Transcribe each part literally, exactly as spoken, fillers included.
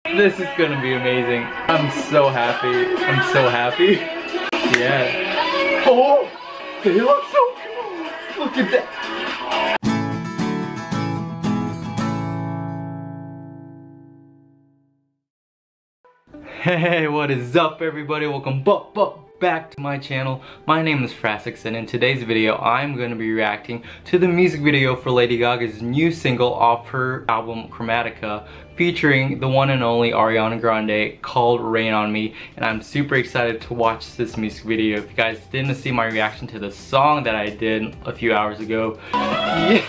This is gonna be amazing. I'm so happy. I'm so happy. Yeah. Oh, they look so cool. Look at that. Hey, what is up everybody? Welcome bu bu back to my channel. My name is Frassix, and in today's video I'm going to be reacting to the music video for Lady Gaga's new single off her album Chromatica, featuring the one and only Ariana Grande, called Rain on Me. And I'm super excited to watch this music video. If you guys didn't see my reaction to the song that I did a few hours ago, yes,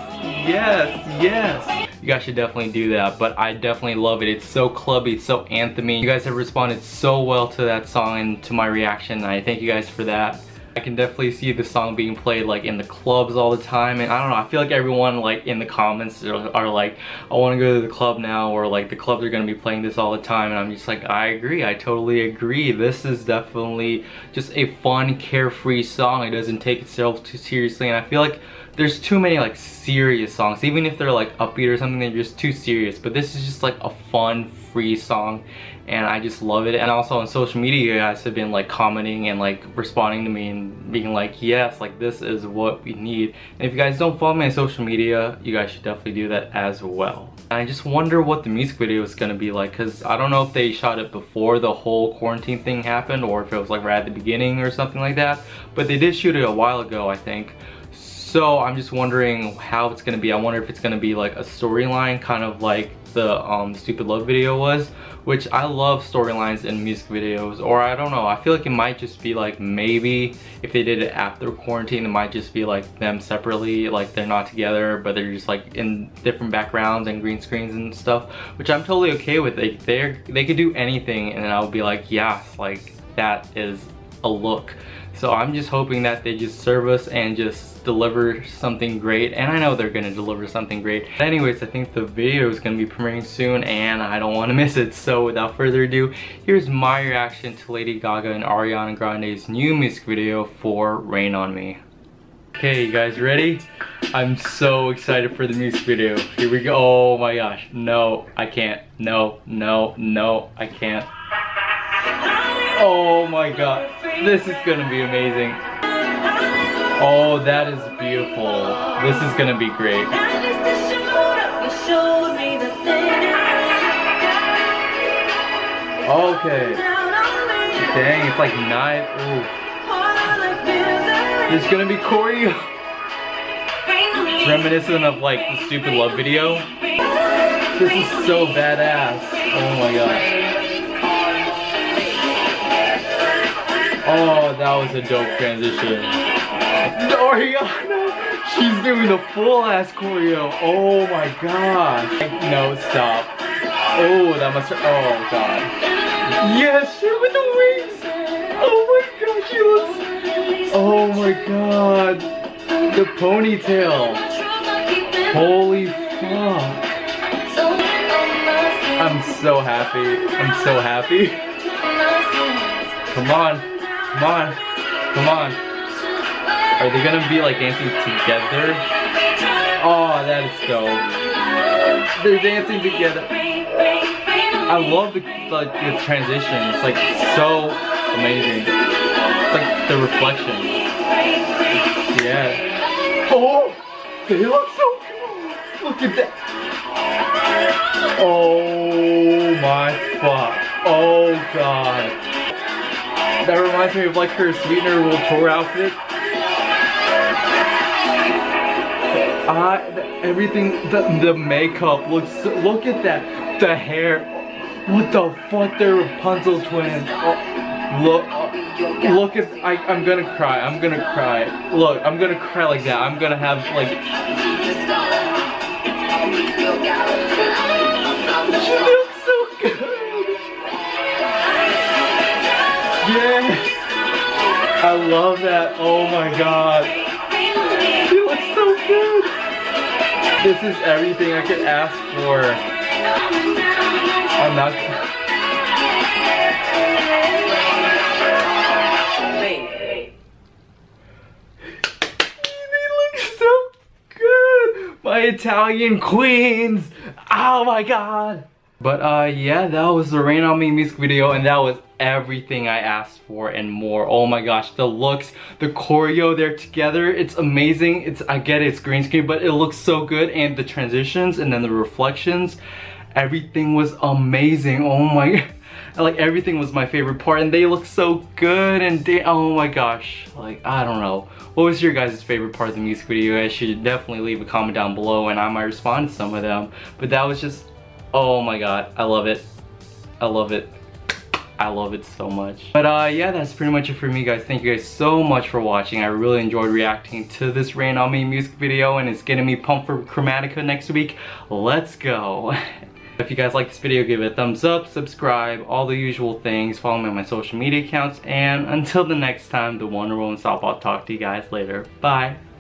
yes, yes, you guys should definitely do that. But I definitely love it. It's so clubby, it's so anthemy. You guys have responded so well to that song and to my reaction, and I thank you guys for that. I can definitely see the song being played like in the clubs all the time, and I don't know, I feel like everyone like in the comments are, are like, I want to go to the club now, or like the clubs are going to be playing this all the time, and I'm just like, I agree, I totally agree. This is definitely just a fun, carefree song. It doesn't take itself too seriously, and I feel like there's too many like serious songs, even if they're like upbeat or something, they're just too serious. But this is just like a fun, free song, and I just love it. And also on social media, you guys have been like commenting and like responding to me and being like, yes, like this is what we need. And if you guys don't follow me on social media, you guys should definitely do that as well. And I just wonder what the music video is gonna be like, because I don't know if they shot it before the whole quarantine thing happened, or if it was like right at the beginning or something like that. But they did shoot it a while ago, I think. So I'm just wondering how it's gonna be. I wonder if it's gonna be like a storyline, kind of like the um, Stupid Love video was, which I love storylines in music videos. Or I don't know, I feel like it might just be like, maybe if they did it after quarantine, it might just be like them separately, like they're not together, but they're just like in different backgrounds and green screens and stuff, which I'm totally okay with. They they they could do anything, and I'll be like, yeah, like that is a look. So I'm just hoping that they just serve us and just deliver something great, and I know they're gonna deliver something great. Anyways, I think the video is gonna be premiering soon, and I don't want to miss it. So without further ado, here's my reaction to Lady Gaga and Ariana Grande's new music video for Rain on Me. Okay, you guys ready? I'm so excited for the music video. Here we go. Oh my gosh. No, I can't. No, no, no, I can't. Oh my god. This is gonna be amazing. Oh, that is beautiful. This is gonna be great. Okay. Dang, it's like nine. Ooh. There's gonna be choreo. It's reminiscent of like the Stupid Love video. This is so badass. Oh my gosh. Oh, that was a dope transition. Ariana, she's doing the full ass choreo. Oh my god. No, stop. Oh, that must. Oh god. Yes, she with the wings. Oh my god, she looks. Oh my god. The ponytail. Holy fuck. I'm so happy. I'm so happy. Come on. Come on. Come on. Are they gonna be like dancing together? Oh, that is dope. They're dancing together. I love the, like, the transition. It's like so amazing. It's like the reflection. Yeah. Oh, they look so cool. Look at that. Oh my fuck. Oh god. That reminds me of like her Sweetener World Tour outfit. Uh, everything, the, the makeup looks, look at that. The hair. What the fuck, they're Rapunzel twins. Oh, look, uh, look at, I, I'm gonna cry, I'm gonna cry. Look, I'm gonna cry like that. I'm gonna have like. She looks so good. Yes! I love that. Oh my god. She looks so good. This is everything I could ask for. I'm not. They look so good. My Italian queens. Oh my god. But uh, yeah, that was the Rain On Me music video, and that was everything I asked for and more. Oh my gosh, the looks, the choreo there together, it's amazing. It's, I get it, it's green screen, but it looks so good, and the transitions and then the reflections, everything was amazing. Oh my, like everything was my favorite part, and they look so good, and they, oh my gosh, like I don't know. What was your guys' favorite part of the music video? You guys should definitely leave a comment down below, and I might respond to some of them. But that was just, oh my god, I love it. I love it. I love it so much. But uh, yeah, that's pretty much it for me, guys. Thank you guys so much for watching. I really enjoyed reacting to this Rain On Me music video, and it's getting me pumped for Chromatica next week. Let's go. If you guys like this video, give it a thumbs up, subscribe, all the usual things. Follow me on my social media accounts, and until the next time, the Wonder Woman Stop. I'll talk to you guys later. Bye.